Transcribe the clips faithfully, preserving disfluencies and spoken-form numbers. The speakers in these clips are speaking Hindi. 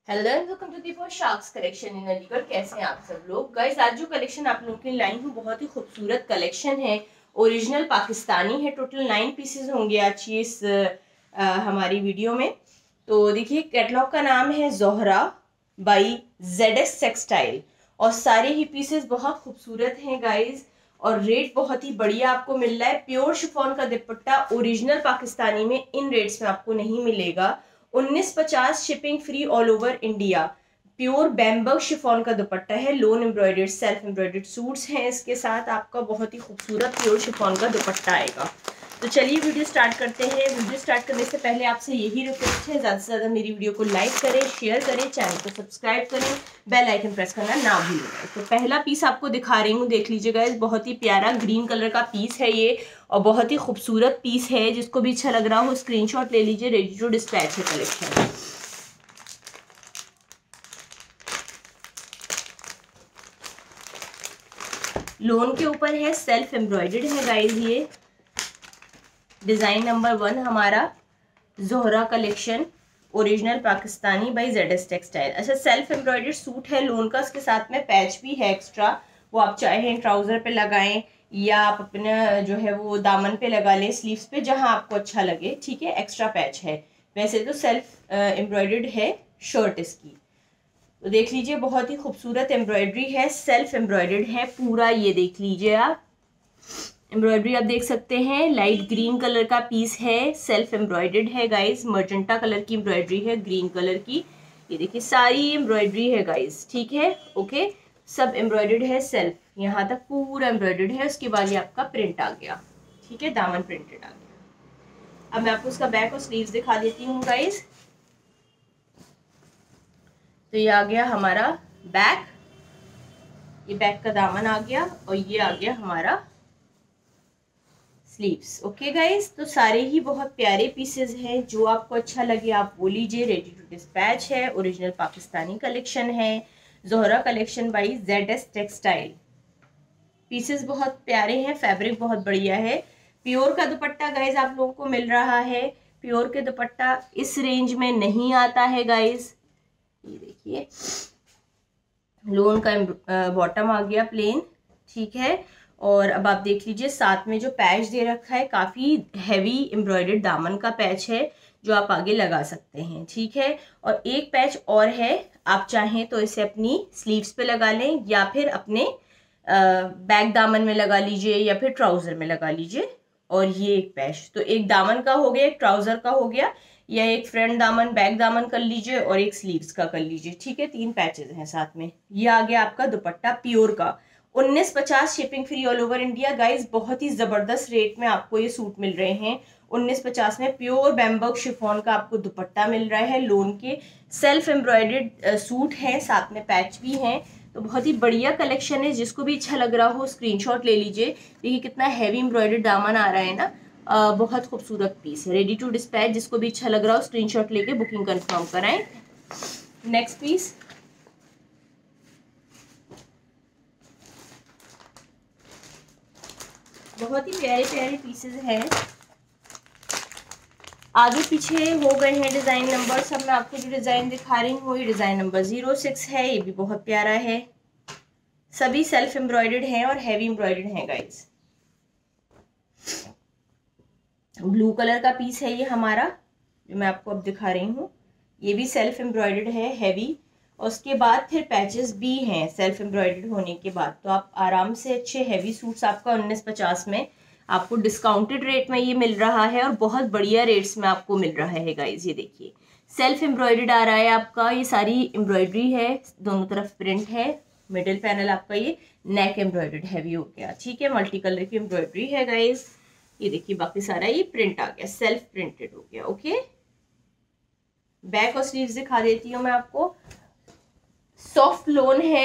Hello and welcome to the Poshaks collection in Aligarh. कैसे हैं आप सब लोग गाइस। आज जो कलेक्शन आप लोगों के लिए लाई हूँ बहुत ही खूबसूरत कलेक्शन है। ओरिजिनल पाकिस्तानी है। टोटल नाइन पीसेस होंगे आज की इस आ, हमारी वीडियो में। तो देखिए कैटलॉग का नाम है जोहरा बाई जेडएस टेक्सटाइल और सारे ही पीसेस बहुत खूबसूरत हैं गाइस और रेट बहुत ही बढ़िया आपको मिल रहा है। प्योर शिफॉन का दुपट्टा ओरिजिनल पाकिस्तानी में इन रेट्स में आपको नहीं मिलेगा। उन्नीस पचास shipping free all over India. Pure bemberg chiffon का दुपट्टा है। Lawn embroidered self embroidered suits हैं इसके साथ। आपका बहुत ही खूबसूरत प्योर शिफॉन का दुपट्टा आएगा। तो चलिए वीडियो स्टार्ट करते हैं। वीडियो स्टार्ट करने से पहले आपसे यही रिक्वेस्ट है, ज़्यादा से ज़्यादा मेरी वीडियो को लाइक करें, शेयर करें, चैनल को सब्सक्राइब करें, बेल आइकन प्रेस करना ना भूलें। तो पहला पीस आपको दिखा रही हूँ, देख लीजिएगा। बहुत ही प्यारा ग्रीन कलर का पीस है ये और बहुत ही खूबसूरत पीस है। जिसको भी अच्छा लग रहा हो स्क्रीनशॉट ले लीजिए। रेडी टू डिस्पैच है कलेक्शन। लोन के ऊपर है, सेल्फ एम्ब्रॉयडर्ड है गाइस। ये डिजाइन नंबर वन हमारा Zohra collection original Pakistani by ZS textile. अच्छा, सेल्फ एम्ब्रॉयडर्ड सूट है लोन का। उसके साथ में पैच भी है एक्स्ट्रा। वो आप चाहें ट्राउजर पे लगाएं या आप अपना जो है वो दामन पे लगा लें, स्लीव्स पे, जहां आपको अच्छा लगे। ठीक है, एक्स्ट्रा पैच है। वैसे तो सेल्फ एम्ब्रॉयडर्ड है शर्ट इसकी। तो देख लीजिए बहुत ही खूबसूरत एम्ब्रॉयडरी है, सेल्फ एम्ब्रॉयडर्ड है पूरा। ये देख लीजिए आप, एम्ब्रॉयडरी आप देख सकते हैं। लाइट ग्रीन कलर का पीस है, सेल्फ एम्ब्रॉयडर्ड है गाइस। मर्जेंटा कलर की एम्ब्रॉयडरी है, ग्रीन कलर की। ये देखिए सारी एम्ब्रॉयडरी है गाइस। ठीक है, ओके, सब एम्ब्रॉयडर्ड है सेल्फ। यहाँ तक पूरा एम्ब्रॉयडर्ड है। उसके बाद ये आपका प्रिंट आ गया। ठीक है, दामन प्रिंटेड आ गया। अब मैं आपको उसका बैक और स्लीव्स दिखा देती हूँ गाइस। तो ये आ गया हमारा बैक, ये बैक का दामन आ गया और ये आ गया हमारा स्लीव्स। ओके गाइस, तो सारे ही बहुत प्यारे पीसेस हैं। जो आपको अच्छा लगे आप वो लीजिए। रेडी टू डिस्पैच है, ओरिजिनल पाकिस्तानी कलेक्शन है, Zohra collection by ZS textile. Pieces बहुत प्यारे हैं, फैब्रिक बहुत बढ़िया है। प्योर का दुपट्टा गाइस आप लोगों को मिल रहा है। प्योर के दुपट्टा इस रेंज में नहीं आता है गाइस। ये देखिए लोन का बॉटम आ गया प्लेन। ठीक है, और अब आप देख लीजिए साथ में जो पैच दे रखा है, काफ़ी हैवी एम्ब्रॉयडर्ड दामन का पैच है जो आप आगे लगा सकते हैं। ठीक है, और एक पैच और है, आप चाहें तो इसे अपनी स्लीव्स पे लगा लें या फिर अपने बैक दामन में लगा लीजिए या फिर ट्राउजर में लगा लीजिए। और ये एक पैच, तो एक दामन का हो गया, एक ट्राउजर का हो गया, या एक फ्रंट दामन बैक दामन कर लीजिए और एक स्लीव्स का कर लीजिए। ठीक है, तीन पैचेस हैं साथ में। ये आ गया आपका दुपट्टा प्योर का। उन्नीस पचास shipping free all over India guys. बहुत ही जबरदस्त रेट में आपको ये सूट मिल रहे हैं। उन्नीस पचास में प्योर बैम्बर्ग शिफॉन का आपको दुपट्टा मिल रहा है। लोन के सेल्फ एम्ब्रॉयडर्ड सूट हैं, साथ में पैच भी हैं। तो बहुत ही बढ़िया कलेक्शन है। जिसको भी अच्छा लग रहा हो स्क्रीनशॉट ले लीजिए। देखिए कितना हैवी एम्ब्रॉयडर्ड दामन आ रहा है ना। आ, बहुत खूबसूरत पीस है। Ready to dispatch. जिसको भी अच्छा लग रहा हो स्क्रीनशॉट लेके बुकिंग कंफर्म कराएं। नेक्स्ट पीस, बहुत ही प्यारे प्यारे पीसेस हैं। आगे पीछे हो गए हैं डिजाइन नंबर सब। मैं आपको जो डिजाइन दिखा रही हूँ ये डिजाइन नंबर जीरो सिक्स है। ये भी बहुत प्यारा है। सभी सेल्फ एम्ब्रॉयडर्ड हैं और हैवी एम्ब्रॉयडर्ड हैं गाइस। ब्लू कलर का पीस है ये हमारा, जो मैं आपको अब दिखा रही हूँ। ये भी सेल्फ एम्ब्रॉयडर्ड है हैवी। और उसके बाद फिर पैचेस भी हैं सेल्फ एम्ब्रॉयडर्ड होने के बाद। तो आप आराम से अच्छे हैवी सूट्स आपका उन्नीस पचास में आपको डिस्काउंटेड रेट में ये मिल रहा है और बहुत बढ़िया रेट्स में आपको मिल रहा है गाइज। ये देखिए सेल्फ एम्ब्रॉयडर्ड आ रहा है आपका। ये सारी एम्ब्रॉयडरी है, दोनों तरफ प्रिंट है। मिडिल पैनल आपका ये नेक एम्ब्रॉयडर्ड हैवी हो गया। ठीक है, मल्टी कलर की एम्ब्रॉयडरी है गाइज। ये देखिए बाकी सारा ये प्रिंट आ गया, सेल्फ प्रिंटेड हो गया। ओके, बैक और स्लीव्स दिखा देती हूँ मैं आपको। सॉफ्ट लोन है,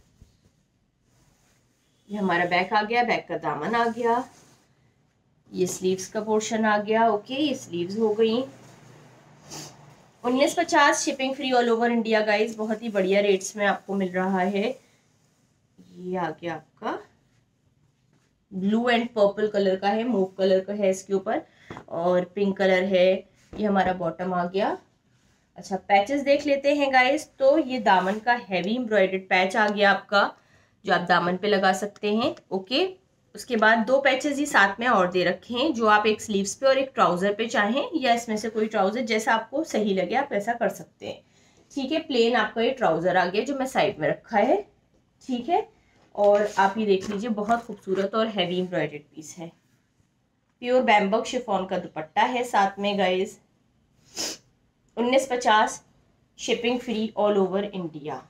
ये हमारा बैक आ गया, बैक का दामन आ गया, ये स्लीव्स का पोर्शन आ गया। ओके, ये स्लीव्स हो गई। उन्नीस पचास shipping free all over India guys. बहुत ही बढ़िया रेट्स में आपको मिल रहा है। ये आ गया आपका ब्लू एंड पर्पल कलर का है, मूव कलर का है इसके ऊपर, और पिंक कलर है। ये हमारा बॉटम आ गया। अच्छा, पैचेस देख लेते हैं गाइस। तो ये दामन का हैवी एम्ब्रॉयडर्ड पैच आ गया आपका, जो आप दामन पे लगा सकते हैं। ओके, उसके बाद दो पैचेस ये साथ में और दे रखे हैं, जो आप एक स्लीव्स पे और एक ट्राउजर पे चाहें, या इसमें से कोई ट्राउजर जैसा आपको सही लगे आप वैसा कर सकते हैं। ठीक है, प्लेन आपका ये ट्राउजर आ गया जो मैं साइड में रखा है। ठीक है, और आप ये देख लीजिए बहुत खूबसूरत और हैवी एम्ब्रॉयडर्ड पीस है। प्योर बैम्बक शिफॉन का दुपट्टा है साथ में गाइस। उन्नीस पचास, shipping free all over India.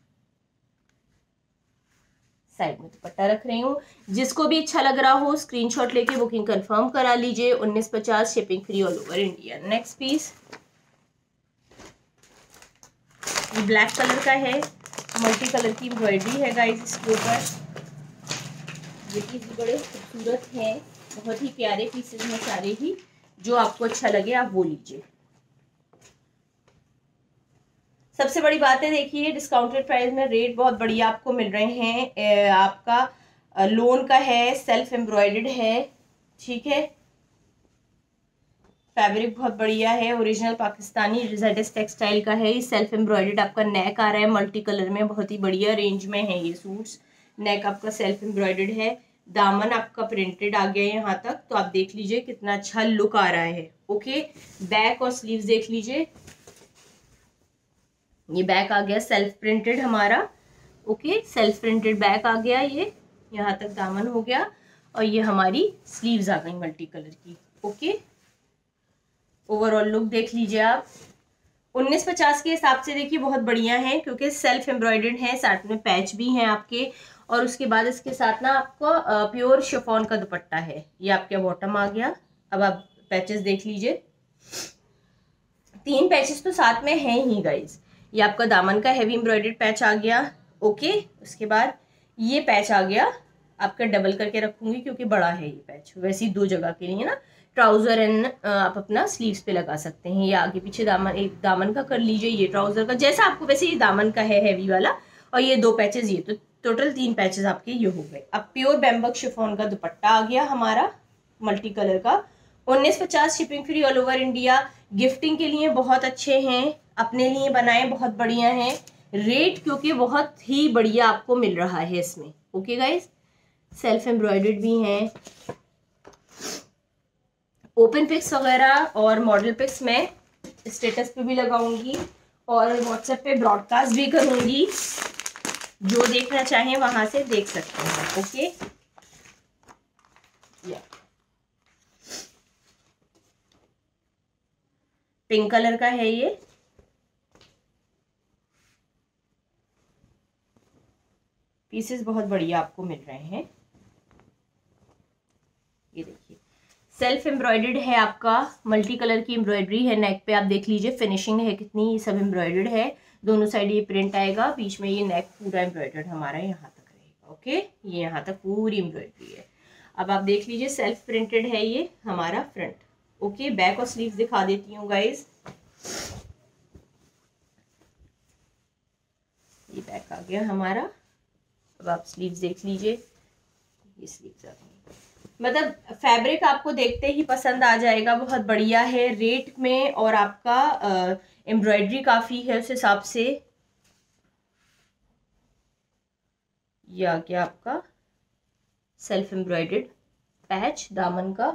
Side में दुपट्टा रख रही हूँ, जिसको भी अच्छा लग रहा हो स्क्रीनशॉट लेके बुकिंग कंफर्म करा लीजिए। उन्नीस पचास, shipping free all over India. Next piece ये ब्लैक कलर का है, मल्टी कलर की एम्ब्रॉयडरी है गाइस इसके ऊपर। ये पीस भी बड़े खूबसूरत हैं, बहुत ही प्यारे पीसेस हैं सारे ही। जो आपको अच्छा लगे आप वो लीजिए। सबसे बड़ी बात है, देखिए डिस्काउंटेड प्राइस में रेट बहुत बढ़िया आपको मिल रहे हैं। आपका लोन का है, सेल्फ एम्ब्रॉयडर्ड है। ठीक है, फैब्रिक बहुत बढ़िया है, ओरिजिनल पाकिस्तानी जेडएस टेक्सटाइल का है। ये सेल्फ एम्ब्रॉयडर्ड आपका नेक आ रहा है मल्टी कलर में, बहुत ही बढ़िया रेंज में है ये सूट्स। नेक आपका सेल्फ एम्ब्रॉयडर्ड है, दामन आपका प्रिंटेड आ गया यहाँ तक, तो आप देख लीजिए कितना अच्छा लुक आ रहा है। ओके, बैक और स्लीव्स देख लीजिए, ये बैक आ गया सेल्फ प्रिंटेड हमारा। ओके, सेल्फ प्रिंटेड बैक आ गया, ये यहाँ तक दामन हो गया, और ये हमारी स्लीव्स आ गई मल्टी कलर की। ओके, ओवरऑल लुक देख लीजिए आप। उन्नीस पचास के हिसाब से देखिए बहुत बढ़िया है, क्योंकि सेल्फ एम्ब्रॉयडर्ड है, साथ में पैच भी हैं आपके, और उसके बाद इसके साथ ना आपको प्योर शिफॉन का दुपट्टा है। ये आपके बॉटम आ गया। अब आप पैचेस देख लीजिए, तीन पैचेस तो साथ में हैं ही गाइज। ये आपका दामन का हैवी एम्ब्रॉयडर्ड पैच आ गया। ओके, उसके बाद ये पैच आ गया आपका, डबल करके रखूंगी क्योंकि बड़ा है ये पैच, वैसे ही दो जगह के लिए ना, ट्राउजर एंड आप अपना स्लीव्स पे लगा सकते हैं। ये आगे पीछे दामन, एक दामन का कर लीजिए, ये ट्राउजर का, जैसा आपको, वैसे ये दामन का है हैवी वाला, और ये दो पैचेस, ये तो टोटल तीन पैचेस आपके ये हो गए। अब प्योर बैम्बक शिफॉन का दुपट्टा आ गया हमारा मल्टी कलर का। उन्नीस पचास, shipping free all over India. Gifting के लिए बहुत अच्छे हैं, अपने लिए बनाए बहुत बढ़िया हैं। रेट क्योंकि बहुत ही बढ़िया आपको मिल रहा है इसमें। ओके गाइज, सेल्फ एम्ब्रॉयडर्ड भी हैं। ओपन पिक्स वगैरह और मॉडल पिक्स मैं स्टेटस पे भी लगाऊंगी और व्हाट्सएप पे ब्रॉडकास्ट भी करूंगी, जो देखना चाहें वहां से देख सकते हैं। ओके, या पिंक कलर का है ये, पीसेस बहुत बढ़िया आपको मिल रहे हैं। ये देखिए सेल्फ एम्ब्रॉयडर्ड है आपका, मल्टी कलर की एम्ब्रॉयडरी है, नेक पे आप देख लीजिए फिनिशिंग है कितनी, ये सब एम्ब्रॉयडर्ड है। दोनों साइड ये प्रिंट आएगा, बीच में ये नेक पूरा एम्ब्रॉयडर्ड हमारा यहाँ तक रहेगा। ओके, ये यहाँ तक पूरी एम्ब्रॉयडरी है। अब आप देख लीजिए सेल्फ प्रिंटेड है ये हमारा फ्रंट। ओके, बैक और स्लीव्स दिखा देती हूँ गाइज। ये बैक आ गया हमारा। अब आप स्लीव्स देख लीजिए, ये स्लीव्स आ गई। मतलब फैब्रिक आपको देखते ही पसंद आ जाएगा, बहुत बढ़िया है रेट में, और आपका एम्ब्रॉयडरी काफ़ी है उस हिसाब से। ये आ गया आपका सेल्फ एम्ब्रॉयडर्ड पैच दामन का,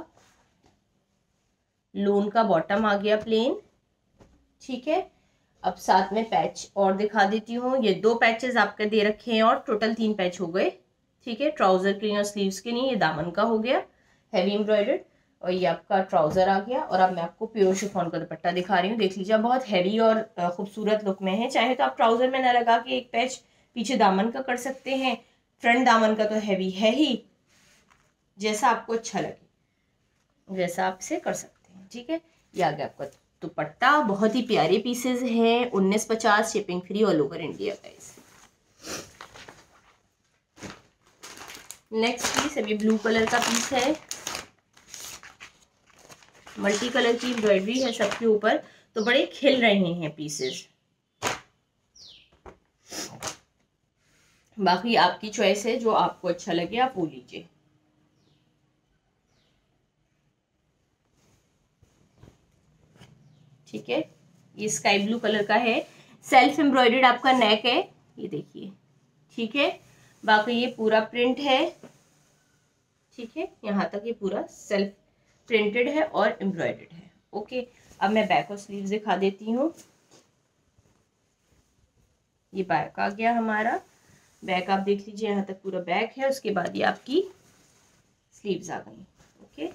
लोन का बॉटम आ गया प्लेन। ठीक है, अब साथ में पैच और दिखा देती हूँ, ये दो पैचेस आपके दे रखे हैं और टोटल तीन पैच हो गए। ठीक है, ट्राउजर के लिए और स्लीव्स के लिए। ये दामन का हो गया हैवी एम्ब्रॉयडर्ड, और ये आपका ट्राउजर आ गया। और अब मैं आपको प्योर शिफॉन का दुपट्टा दिखा रही हूँ, देख लीजिए बहुत हैवी और खूबसूरत लुक में है। चाहे तो आप ट्राउजर में न लगा के एक पैच पीछे दामन का कर सकते हैं, फ्रंट दामन का तो हैवी है ही, जैसा आपको अच्छा लगे वैसा आपसे कर सकते हैं। ठीक है, ये आ गया आपका दुपट्टा, बहुत ही प्यारे पीसेस हैं। उन्नीस पचास, shipping free all over India guys. Next piece अभी ब्लू कलर का पीस है, मल्टी कलर की एम्ब्रॉयडरी है सबके ऊपर, तो बड़े खिल रहे हैं पीसेस। बाकी आपकी चॉइस है, जो आपको अच्छा लगे आप वो लीजिए। ठीक है, ये स्काई ब्लू कलर का है, सेल्फ एम्ब्रॉयडर्ड आपका नेक है, ये देखिए, ठीक है। बाकी ये पूरा प्रिंट है, ठीक है, यहाँ तक ये पूरा सेल्फ प्रिंटेड है और एम्ब्रॉयडर्ड है। ओके, अब मैं बैक और स्लीव्स दिखा देती हूँ। ये बैक आ गया हमारा, बैक आप देख लीजिए, यहाँ तक पूरा बैक है। उसके बाद ये आपकी स्लीव्स आ गई। ओके,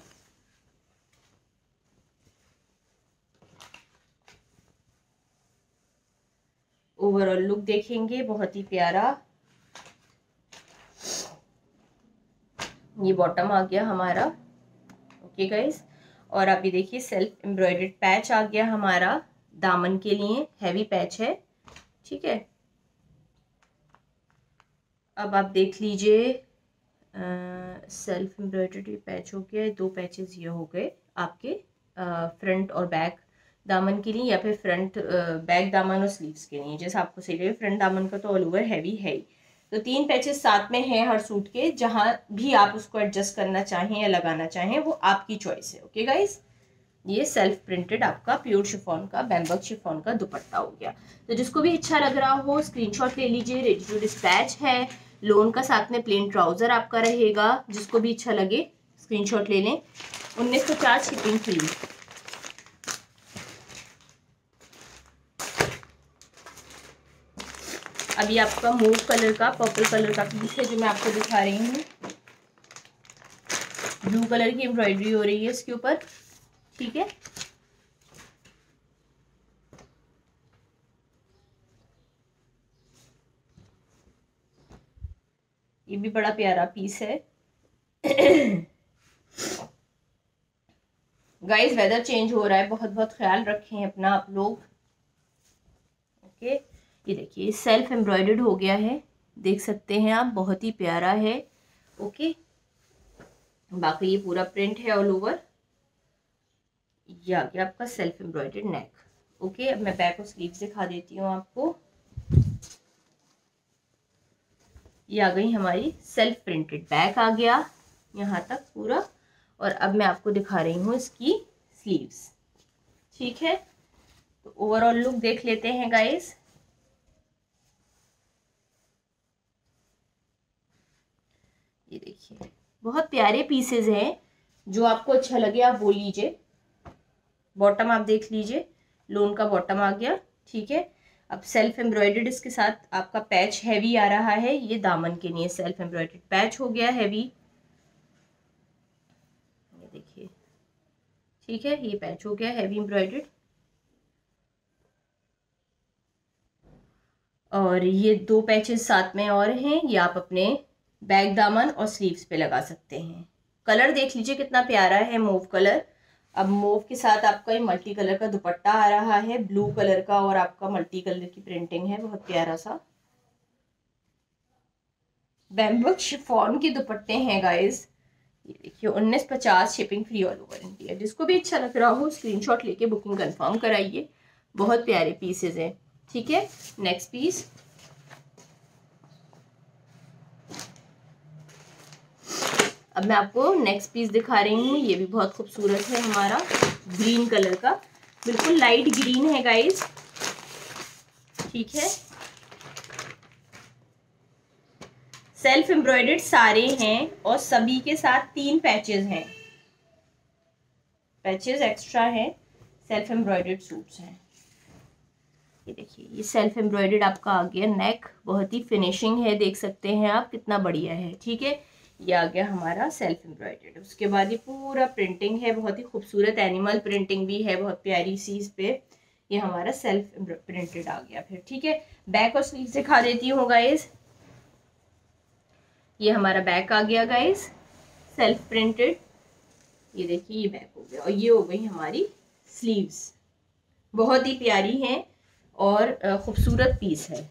ओवरऑल लुक देखेंगे, बहुत ही प्यारा। ये बॉटम आ गया हमारा। ओके गाइस, और आप ये देखिए सेल्फ एम्ब्रॉयडर्ड पैच आ गया हमारा दामन के लिए, हैवी पैच है, ठीक है। अब आप देख लीजिए, सेल्फ एम्ब्रॉयडर्ड पैच हो गया, दो पैचेस ये हो गए आपके फ्रंट और बैक दामन के लिए, या फिर फ्रंट बैक दामन और स्लीव्स के लिए, जैसे आपको सही लगे। फ्रंट दामन का तो ऑल ओवर हैवी है ही, तो तीन पैचेस साथ में हैं हर सूट के। जहां भी आप उसको एडजस्ट करना चाहें या लगाना चाहें वो आपकी चॉइस है। ओके गाइस, ये सेल्फ प्रिंटेड आपका प्योर शिफॉन का, बैम्बक शिफॉन का दुपट्टा हो गया। तो जिसको भी अच्छा लग रहा हो स्क्रीनशॉट ले लीजिए, रेडी टू डिस्पैच है। लोन का साथ में प्लेन ट्राउजर आपका रहेगा, जिसको भी अच्छा लगे स्क्रीनशॉट ले लें। उन्नीस सौ चार शिपिंग फ्री। अभी आपका मूव कलर का, पर्पल कलर का पीस है जो मैं आपको दिखा रही हूँ। ब्लू कलर की एम्ब्रॉयडरी हो रही है इसके ऊपर, ठीक है। ये भी बड़ा प्यारा पीस है। गाइस वेदर चेंज हो रहा है, बहुत बहुत ख्याल रखें अपना आप लोग। ओके, ये देखिए सेल्फ एम्ब्रॉयडर्ड हो गया है, देख सकते हैं आप, बहुत ही प्यारा है। ओके, बाकी ये पूरा प्रिंट है ऑल ओवर। ये आ गया आपका सेल्फ एम्ब्रॉयडर्ड नेक। ओके, अब मैं बैक और स्लीव्स दिखा देती हूँ आपको। ये आ गई हमारी सेल्फ प्रिंटेड बैक आ गया यहाँ तक पूरा, और अब मैं आपको दिखा रही हूँ इसकी स्लीव्स, ठीक है। तो ओवरऑल लुक देख लेते हैं गाइस। ये देखिए बहुत प्यारे पीसेज हैं, जो आपको अच्छा लगे आप वो लीजिए। बॉटम आप देख लीजिए, लोन का बॉटम आ गया, ठीक है। अब सेल्फ एम्ब्रॉयडर्ड इसके साथ आपका पैच हैवी आ रहा है, ये दामन के लिए सेल्फ एम्ब्रॉयडर्ड पैच हो गया हैवी, ये देखिए, ठीक है। ये पैच हो गया हैवी एम्ब्रॉयडर्ड, और ये दो पैचेस साथ में और हैं, ये आप अपने बैक दामन और स्लीव्स पे लगा सकते हैं। कलर देख लीजिए कितना प्यारा है, मूव कलर। अब मूव के साथ आपका ये मल्टी कलर का दुपट्टा आ रहा है, ब्लू कलर का, और आपका मल्टी कलर की प्रिंटिंग है, बहुत प्यारा सा। बैम्बक शिफॉन के दुपट्टे हैं गाइस, ये देखिए उन्नीस पचास shipping free all over India. जिसको भी अच्छा लग रहा हो स्क्रीनशॉट लेके बुकिंग कंफर्म कराइए, बहुत प्यारे पीसेज हैं, ठीक है। नेक्स्ट पीस, अब मैं आपको नेक्स्ट पीस दिखा रही हूँ। ये भी बहुत खूबसूरत है हमारा, ग्रीन कलर का, बिल्कुल लाइट ग्रीन है गाइस, ठीक है। सेल्फ एम्ब्रॉयडर्ड सारे हैं, और सभी के साथ तीन पैचेस हैं, पैचेस एक्स्ट्रा हैं, सेल्फ एम्ब्रॉयडर्ड सूट्स हैं। ये देखिए ये सेल्फ एम्ब्रॉयडर्ड आपका आ गया नेक, बहुत ही फिनिशिंग है, देख सकते हैं आप कितना बढ़िया है, ठीक है। ये आ गया हमारा सेल्फ एम्ब्रॉयडर्ड। उसके बाद ये पूरा प्रिंटिंग है, बहुत ही खूबसूरत एनिमल प्रिंटिंग भी है, बहुत प्यारी सी इस पे। ये हमारा सेल्फ प्रिंटेड आ गया फिर, ठीक है। बैक और स्लीव दिखा देती हूँ गाइस। ये हमारा बैक आ गया गाइस, सेल्फ प्रिंटेड, ये देखिए ये बैक हो गया, और ये हो गई हमारी स्लीव्स, बहुत ही प्यारी है और खूबसूरत पीस है।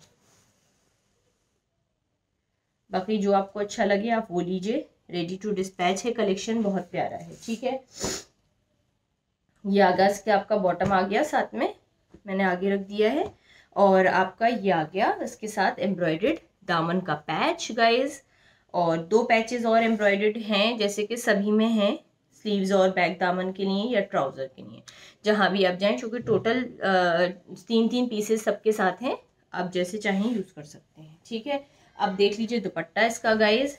बाकी जो आपको अच्छा लगे आप वो लीजिए, रेडी टू डिस्पैच है, कलेक्शन बहुत प्यारा है, ठीक है। ये आगा इसके आपका बॉटम आ गया, साथ में मैंने आगे रख दिया है, और आपका ये आ गया इसके साथ एम्ब्रॉयडर्ड दामन का पैच गाइस, और दो पैचेस और एम्ब्रॉयडर्ड हैं जैसे कि सभी में हैं स्लीव्स और बैक दामन के लिए या ट्राउज़र के लिए, जहाँ भी आप जाएं, क्योंकि टोटल तीन तीन पीसेस सबके साथ हैं, आप जैसे चाहें यूज़ कर सकते हैं। ठीक है, अब देख लीजिए दुपट्टा इसका गाइज,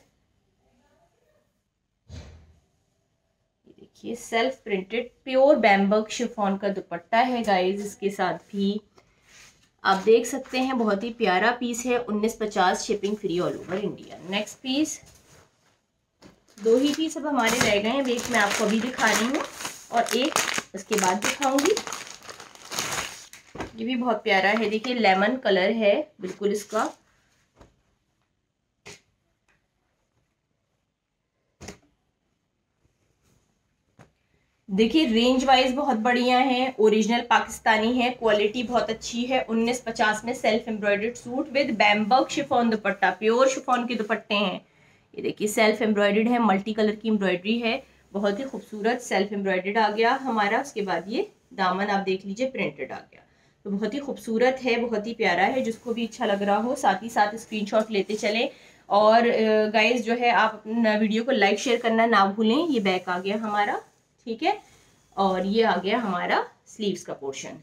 देखिए self printed pure bemberg chiffon का दुपट्टा है गाइज। इसके साथ भी आप देख सकते हैं बहुत ही प्यारा पीस है, उन्नीस पचास shipping free all over India. Next piece, दो ही पीस अब हमारे रह गए हैं, एक मैं आपको अभी दिखा रही हूँ और एक इसके बाद दिखाऊंगी। ये भी बहुत प्यारा है, देखिए लेमन कलर है बिल्कुल इसका, देखिए रेंज वाइज बहुत बढ़िया है, ओरिजिनल पाकिस्तानी है, क्वालिटी बहुत अच्छी है। उन्नीस पचास में self embroidered suit with bemberg chiffon dupatta, pure chiffon के दुपट्टे हैं। ये देखिए सेल्फ एम्ब्रॉयडर्ड है, मल्टी कलर की एम्ब्रॉयडरी है, बहुत ही खूबसूरत सेल्फ एम्ब्रॉयडर्ड आ गया हमारा। उसके बाद ये दामन आप देख लीजिए प्रिंटेड आ गया, तो बहुत ही खूबसूरत है, बहुत ही प्यारा है। जिसको भी अच्छा लग रहा हो साथ ही साथ स्क्रीनशॉट लेते चलें। और गाइज जो है आप अपना वीडियो को लाइक शेयर करना ना भूलें। ये बैक आ गया हमारा, ठीक है, और ये आ गया हमारा स्लीव्स का पोर्शन।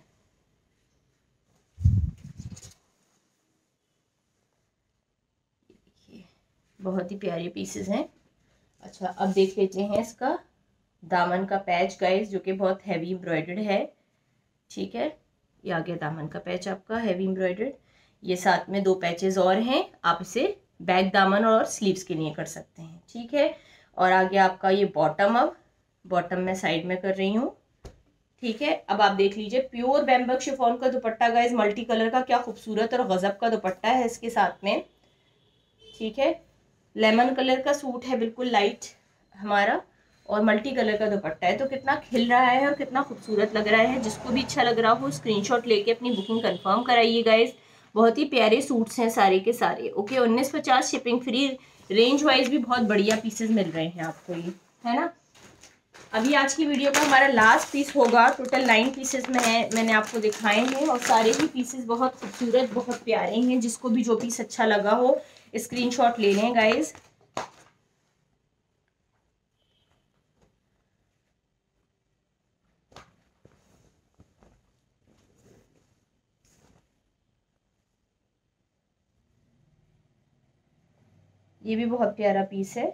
देखिए बहुत ही प्यारे पीसेस हैं। अच्छा अब देख लेते हैं इसका दामन का पैच गाइस, जो कि बहुत हैवी एम्ब्रॉयडर्ड है। ठीक है, ये आ गया दामन का पैच आपका हैवी एम्ब्रॉयडर्ड। ये साथ में दो पैचेस और हैं, आप इसे बैक दामन और स्लीव्स के लिए कर सकते हैं। ठीक है, और आ गया आपका ये बॉटम, अब बॉटम में साइड में कर रही हूँ। ठीक है, अब आप देख लीजिए प्योर बैम्बर्ग शिफॉन का दुपट्टा गाइस, मल्टी कलर का, क्या खूबसूरत और गजब का दुपट्टा है इसके साथ में। ठीक है, लेमन कलर का सूट है बिल्कुल लाइट हमारा, और मल्टी कलर का दुपट्टा है, तो कितना खिल रहा है और कितना खूबसूरत लग रहा है। जिसको भी अच्छा लग रहा हो स्क्रीनशॉट लेके अपनी बुकिंग कंफर्म कराइए गाइस। बहुत ही प्यारे सूट्स हैं सारे के सारे। ओके, उन्नीस पचास शिपिंग फ्री, रेंज वाइज भी बहुत बढ़िया पीसेस मिल रहे हैं आपको, ये है ना। अभी आज की वीडियो का हमारा लास्ट पीस होगा, टोटल नाइन पीसेस में है, मैंने आपको दिखाए हैं, और सारे ही पीसेस बहुत खूबसूरत बहुत प्यारे हैं। जिसको भी जो पीस अच्छा लगा हो स्क्रीनशॉट ले लें गाइस। ये भी बहुत प्यारा पीस है,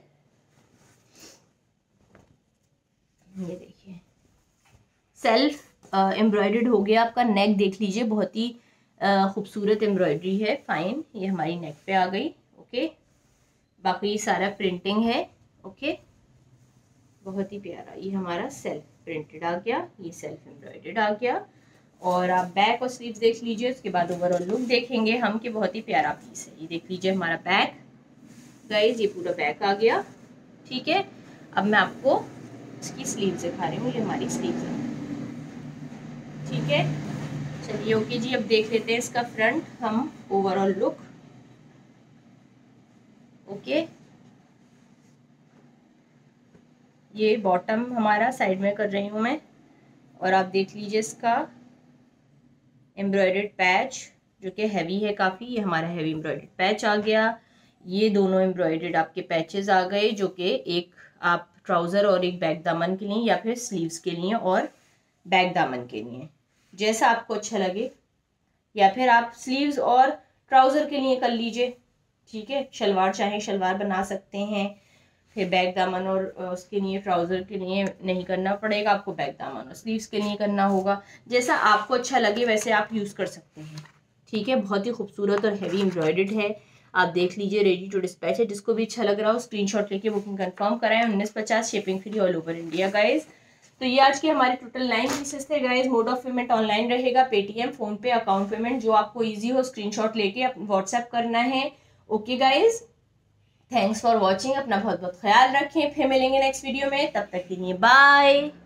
ये देखिए सेल्फ एम्ब्रॉयडर्ड हो गया आपका। नेक देख लीजिए, बहुत ही खूबसूरत एम्ब्रॉयडरी है, फाइन, ये हमारी नेक पे आ गई। ओके, बाकी सारा प्रिंटिंग है। ओके, बहुत ही प्यारा, ये हमारा सेल्फ प्रिंटेड आ गया, ये सेल्फ एम्ब्रॉयडर्ड आ गया। और आप बैक और स्लीव्स देख लीजिए, उसके बाद ओवरऑल लुक देखेंगे हम कि बहुत ही प्यारा पीस है। ये देख लीजिए हमारा बैक गाइस, ये पूरा बैक आ गया। ठीक है, अब मैं आपको इसकी स्लीव्स दिखा रही हूँ, ये हमारी स्लीव्स है। ठीक है, चलिए ओके जी, अब देख लेते हैं इसका फ्रंट हम ओवरऑल लुक। ओके, ये बॉटम हमारा साइड में कर रही हूँ मैं, और आप देख लीजिए इसका एम्ब्रॉयडर्ड पैच जो कि हैवी है काफ़ी, ये हमारा हैवी एम्ब्रॉयडर्ड पैच आ गया। ये दोनों एम्ब्रॉयडर्ड आपके पैचेस आ गए, जो कि एक आप ट्राउज़र और एक बैक दामन के लिए, या फिर स्लीव्स के लिए और बैक दामन के लिए, जैसा आपको अच्छा लगे, या फिर आप स्लीव्स और ट्राउज़र के लिए कर लीजिए। ठीक है, शलवार चाहे शलवार बना सकते हैं, फिर बैक दामन और उसके लिए ट्राउज़र के लिए नहीं करना पड़ेगा आपको, बैक दामन और स्लीव्स के लिए करना होगा। जैसा आपको अच्छा लगे वैसे आप यूज़ कर सकते हैं। ठीक है, बहुत ही खूबसूरत और हैवी एम्ब्रॉयडर्ड है, आप देख लीजिए, रेडी टू डिस्पैच है। जिसको भी अच्छा लग रहा हो स्क्रीनशॉट लेके बुकिंग कंफर्म कराएं। उन्नीस पचास shipping free all over India guys. तो ये आज के हमारे टोटल नाइन पीसेस थे guys. Mode of payment online रहेगा, Paytm, PhonePe, account payment, जो आपको ईजी हो स्क्रीनशॉट लेके व्हाट्सएप करना है। Okay guys, thanks for watching, अपना बहुत बहुत ख्याल रखें, फिर मिलेंगे नेक्स्ट वीडियो में, तब तक के लिए बाय।